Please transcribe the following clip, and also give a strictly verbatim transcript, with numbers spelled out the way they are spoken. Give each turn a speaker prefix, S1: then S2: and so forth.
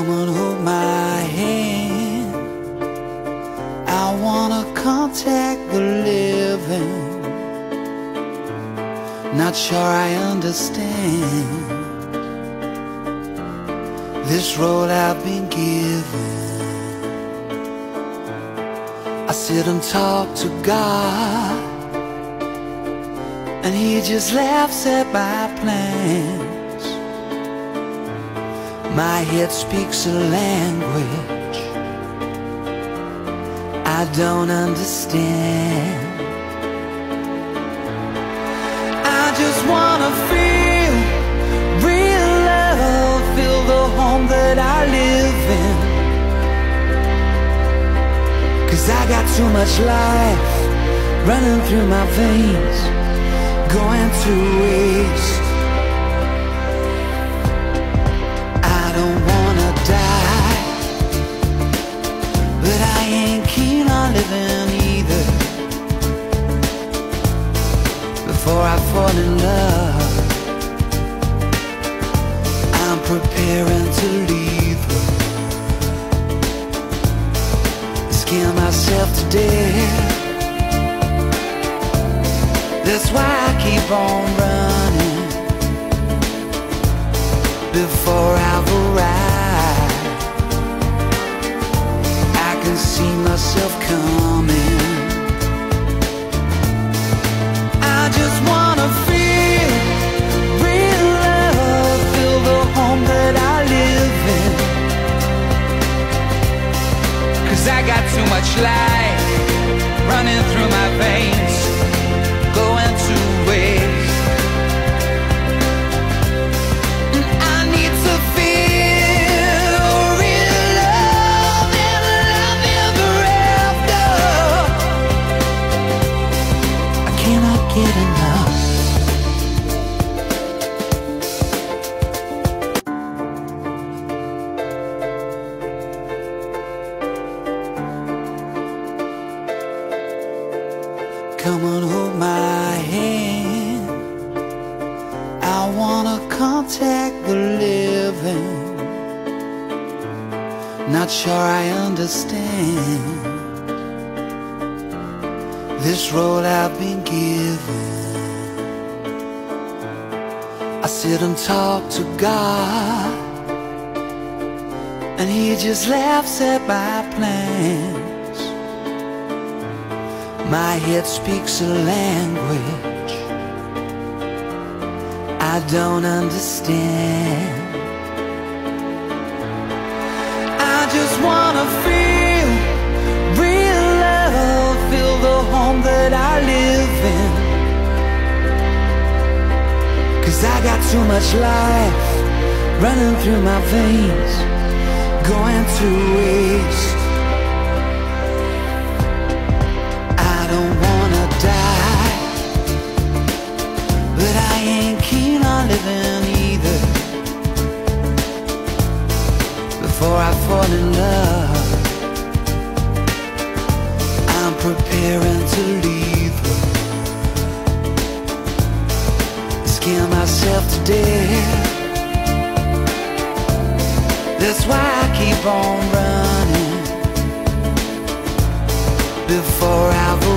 S1: Come on, hold my hand. I wanna contact the living. Not sure I understand this road I've been given. I sit and talk to God, and He just laughs at my plans. My head speaks a language I don't understand. I just wanna feel real love, feel the home that I live in. 'Cause I got too much life running through my veins, going to waste. I don't wanna die, but I ain't keen on living either. Before I fall in love, I'm preparing to leave her. Scare myself to death. That's why I keep on running before I've arrived. I can see myself coming. I just wanna feel real love, feel the home that I live in. 'Cause I got too much life running through my veins, going to waste. And I need to feel real love and love ever after. I cannot get enough. Come on, hold my hand. I wanna contact the living. Not sure I understand this road I've been given. I sit and talk to God, and He just laughs at my plans. My head speaks a language I don't understand. I just wanna feel real love, feel the home that I live in. 'Cause I got too much life running through my veins, going to waste. I don't wanna die, but I ain't keen on living either. Before I fall in love, I'm preparing to leave her. Scare myself to death. That's why I keep on running before I've